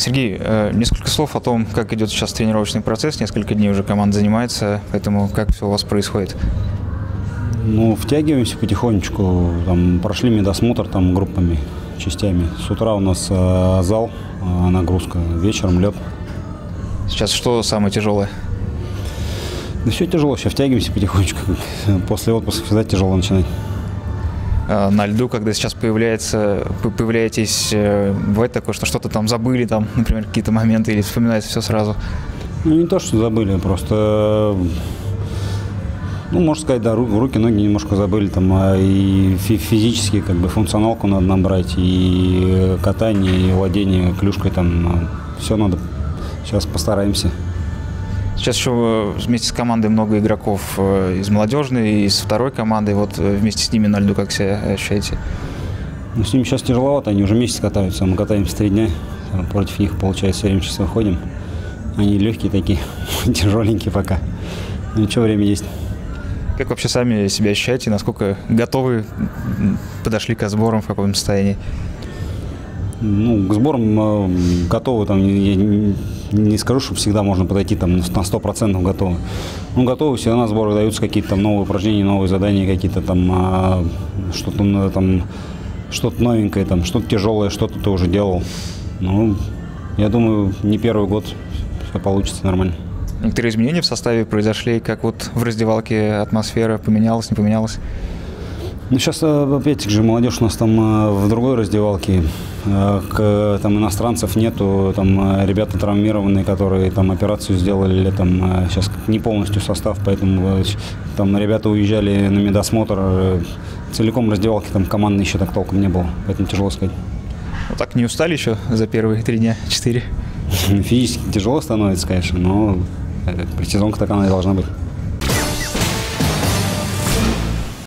Сергей, несколько слов о том, как идет сейчас тренировочный процесс. Несколько дней уже команда занимается, поэтому как все у вас происходит? Ну, втягиваемся потихонечку. Там, прошли медосмотр там, группами, частями. С утра у нас зал, нагрузка, вечером лед. Сейчас что самое тяжелое? Да все тяжело, сейчас втягиваемся потихонечку. После отпуска всегда тяжело начинать. На льду, когда сейчас появляетесь, бывает такое, что что-то там забыли, там, например, какие-то моменты, или вспоминается все сразу? Ну, не то, что забыли, просто, ну, можно сказать, да, руки, ноги немножко забыли, там, и физически, как бы, функционалку надо набрать, и катание, и владение клюшкой, там, все надо, сейчас постараемся. Сейчас еще вместе с командой много игроков из молодежной, из второй команды. Вот вместе с ними на льду как себя ощущаете? Ну, с ними сейчас тяжеловато, они уже месяц катаются. Мы катаемся 3 дня, против них, получается, все время сейчас выходим. Они легкие такие, тяжеленькие пока. Но ничего, время есть. Как вообще сами себя ощущаете? Насколько готовы подошли к сборам, в каком состоянии? Ну, к сборам готовы, там, не скажу, что всегда можно подойти там на 100% готовы. Ну, готовы, всегда на сборах даются какие-то там новые упражнения, новые задания, какие-то там, что-то там, что-то новенькое, там, что-то тяжелое, что-то ты уже делал. Ну, я думаю, не первый год все получится нормально. Некоторые изменения в составе произошли, как вот в раздевалке атмосфера поменялась, не поменялась? Ну, сейчас, опять же, молодежь у нас там в другой раздевалке, там иностранцев нету, там ребята травмированные, которые там операцию сделали, там сейчас не полностью состав, поэтому там ребята уезжали на медосмотр, целиком раздевалки там командной еще так толком не было, поэтому тяжело сказать. Вот так не устали еще за первые 3 дня, 4? Физически тяжело становится, конечно, но предсезонка так она и должна быть.